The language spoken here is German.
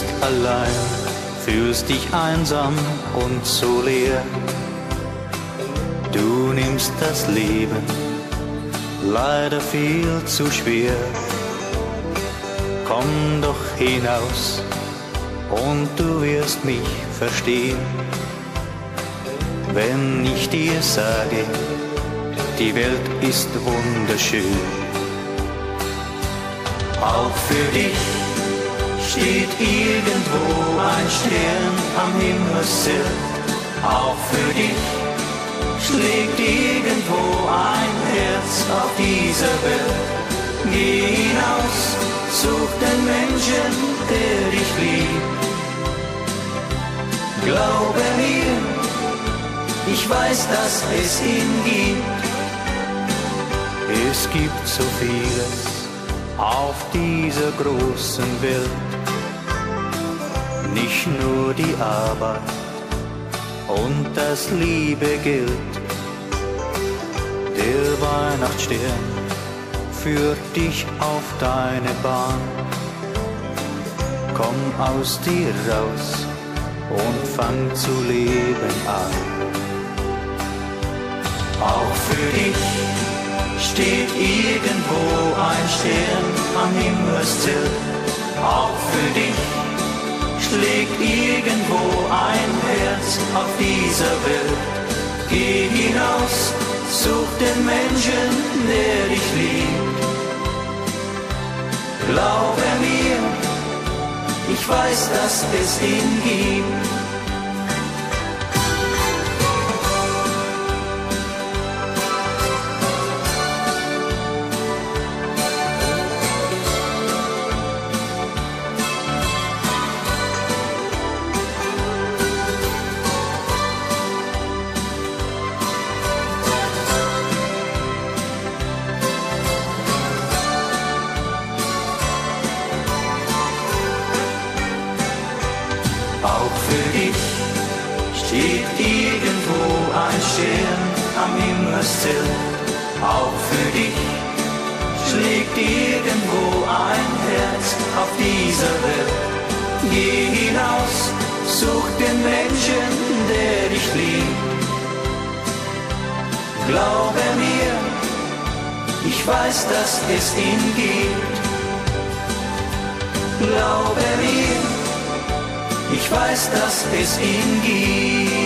bist allein, fühlst dich einsam und so leer. Du nimmst das Leben leider viel zu schwer. Komm doch hinaus und du wirst mich verstehen, wenn ich dir sage, die Welt ist wunderschön. Auch für dich steht irgendwo ein Stern am Himmelszelt. Auch für dich schlägt irgendwo ein Herz auf dieser Welt. Geh hinaus, such den Menschen, der dich liebt. Glaube mir, ich weiß, dass es ihn gibt. Es gibt so vieles auf dieser großen Welt, nicht nur die Arbeit und das liebe Geld. Der Weihnachtsstern führt dich auf deine Bahn. Komm aus dir raus und fang zu leben an. Auch für dich steht irgendwo ein Stern am Himmelszelt. Auch für dich schlägt irgendwo ein Herz auf dieser Welt. Geh hinaus, such den Menschen, der dich liebt. Glaube mir, ich weiß, dass es ihn gibt. Auch für dich steht irgendwo ein Stern am Himmelszelt. Auch für dich schlägt irgendwo ein Herz auf dieser Welt. Geh hinaus, such den Menschen, der dich liebt. Glaube mir, ich weiß, dass es ihn gibt. Glaube mir, ich weiß, dass es ihn gibt.